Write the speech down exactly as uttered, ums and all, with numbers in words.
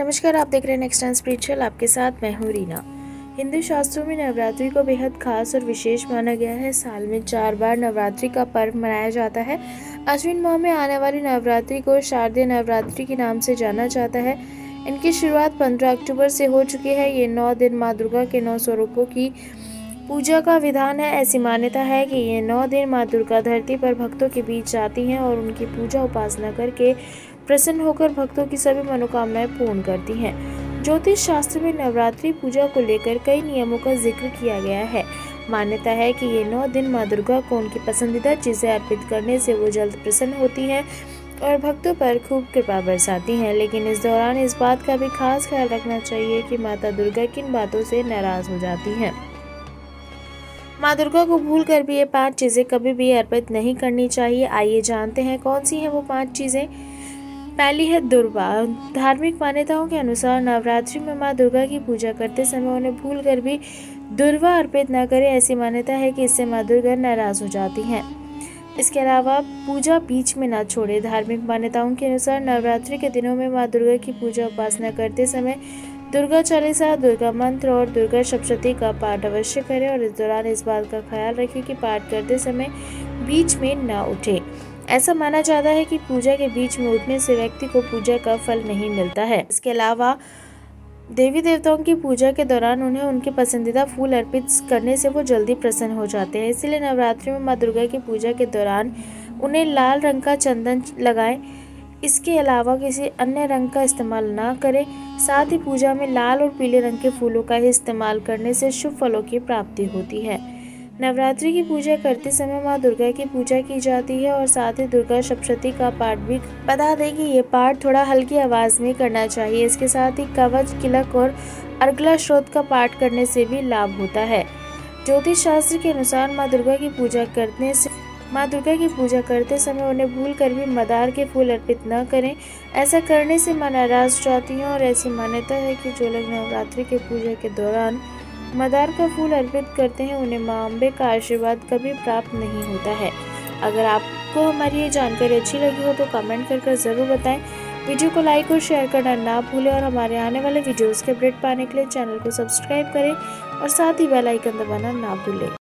नमस्कार, आप देख रहे हैं नेक्स्ट टाइम स्पिरिचुअल। आपके साथ मैं हूँ रीना। हिंदू शास्त्रों में नवरात्रि को बेहद खास और विशेष माना गया है। साल में चार बार नवरात्रि का पर्व मनाया जाता है। अश्विन माह में आने वाली नवरात्रि को शारदीय नवरात्रि के नाम से जाना जाता है। इनकी शुरुआत पंद्रह अक्टूबर से हो चुकी है। ये नौ दिन माँ दुर्गा के नौ स्वरूपों की पूजा का विधान है। ऐसी मान्यता है कि ये नौ दिन माँ दुर्गा धरती पर भक्तों के बीच जाती हैं और उनकी पूजा उपासना करके प्रसन्न होकर भक्तों की सभी मनोकामनाएं पूर्ण करती हैं। ज्योतिष शास्त्र में नवरात्रि पूजा को लेकर कई नियमों का जिक्र किया गया है। मान्यता है कि ये नौ दिन माँ दुर्गा को उनकी पसंदीदा चीजें अर्पित करने से वो जल्द प्रसन्न होती हैं और भक्तों पर खूब कृपा बरसाती हैं। लेकिन इस दौरान इस बात का भी खास ख्याल रखना चाहिए कि माता दुर्गा किन बातों से नाराज हो जाती हैं। माँ दुर्गा को भूल कर भी ये पांच चीजें कभी भी अर्पित नहीं करनी चाहिए। आइए जानते हैं कौन सी हैं वो पांच चीजें। पहली है दुर्वा। धार्मिक मान्यताओं के अनुसार नवरात्रि में माँ दुर्गा की पूजा करते समय उन्हें भूल कर भी दुर्वा अर्पित न करें। ऐसी मान्यता है कि इससे माँ दुर्गा नाराज हो जाती हैं। इसके अलावा पूजा बीच में न छोड़े। धार्मिक मान्यताओं के अनुसार नवरात्रि के दिनों में माँ दुर्गा की पूजा उपासना करते समय दुर्गा चालीसा, दुर्गा मंत्र और दुर्गा सप्तशती का पाठ अवश्य करें और इस दौरान इस बात का ख्याल रखें कि पाठ करते समय बीच में न उठे। ऐसा माना जाता है कि पूजा के बीच में उठने से व्यक्ति को पूजा का फल नहीं मिलता है। इसके अलावा देवी देवताओं की पूजा के दौरान उन्हें उनके पसंदीदा फूल अर्पित करने से वो जल्दी प्रसन्न हो जाते हैं। इसलिए नवरात्रि में माँ दुर्गा की पूजा के दौरान उन्हें लाल रंग का चंदन लगाएं। इसके अलावा किसी अन्य रंग का इस्तेमाल ना करें। साथ ही पूजा में लाल और पीले रंग के फूलों का ही इस्तेमाल करने से शुभ फलों की प्राप्ति होती है। नवरात्रि की पूजा करते समय माँ दुर्गा की पूजा की जाती है और साथ ही दुर्गा सप्तशती का पाठ भी। बता दें कि ये पाठ थोड़ा हल्की आवाज में करना चाहिए। इसके साथ ही कवच, किलक और अर्गला स्रोत का पाठ करने से भी लाभ होता है। ज्योतिष शास्त्र के अनुसार माँ दुर्गा की पूजा करने से माँ दुर्गा की पूजा करते समय उन्हें भूल कर भी मदार के फूल अर्पित न करें। ऐसा करने से माँ नाराज हो जाती हैं और ऐसी मान्यता है कि जो लोग नवरात्रि के पूजा के दौरान मदार का फूल अर्पित करते हैं उन्हें माँ अम्बे का आशीर्वाद कभी प्राप्त नहीं होता है। अगर आपको हमारी ये जानकारी अच्छी लगी हो तो कमेंट कर कर ज़रूर बताएं। वीडियो को लाइक और शेयर करना ना भूलें और हमारे आने वाले वीडियोस के अपडेट पाने के लिए चैनल को सब्सक्राइब करें और साथ ही बेल आइकन दबाना ना भूलें।